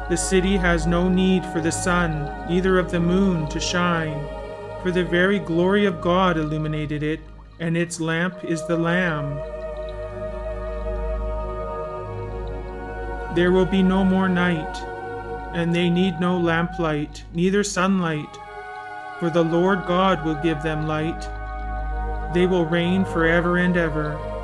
The city has no need for the sun, neither of the moon to shine, for the very glory of God illuminated it, and its lamp is the Lamb. There will be no more night, and they need no lamplight, neither sunlight, for the Lord God will give them light. They will reign forever and ever.